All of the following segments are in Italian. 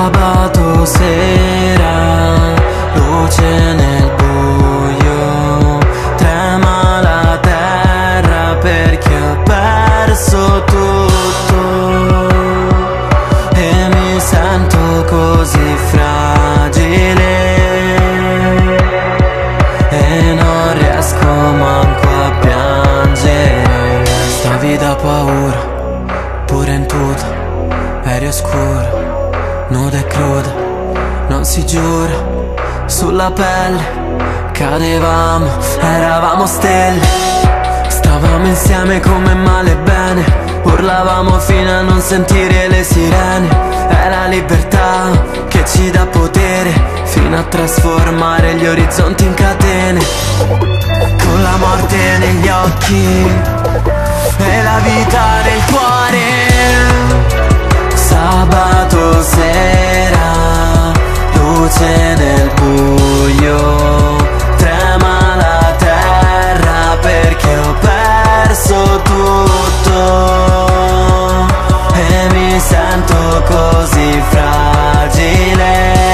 Sabato sera, luce nel buio, trema la terra perché ho perso tutto e mi sento così fragile e non riesco manco a piangere. Stavi da paura, pure in tuta, eri oscura, nuda e cruda, non si giura, sulla pelle cadevamo, eravamo stelle, stavamo insieme come male e bene, urlavamo fino a non sentire le sirene, è la libertà che ci dà potere, fino a trasformare gli orizzonti in catene, con la morte negli occhi e la vita nel cuore. Sabato sera, luce nel buio, trema la terra perché ho perso tutto e mi sento così fragile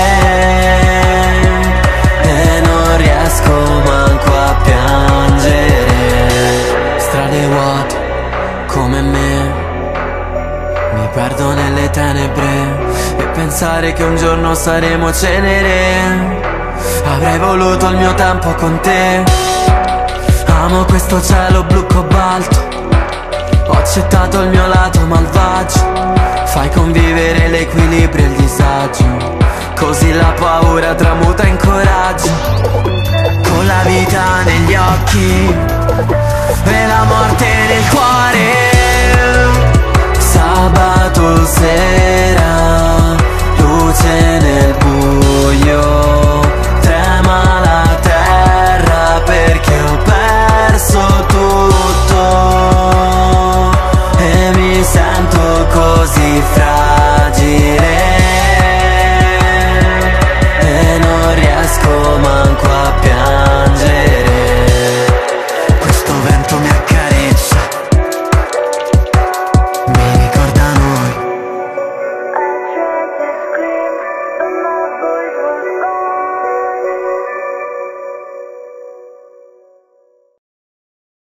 e non riesco manco a piangere. Strade vuote come me, mi perdo nelle tenebre e pensare che un giorno saremo cenere. Avrei voluto il mio tempo con te, amo questo cielo blu cobalto, ho accettato il mio lato malvagio, fai convivere l'equilibrio e il disagio, così la paura tramuta in coraggio, con la vita negli occhi e la morte nel cuore. Sabato sera,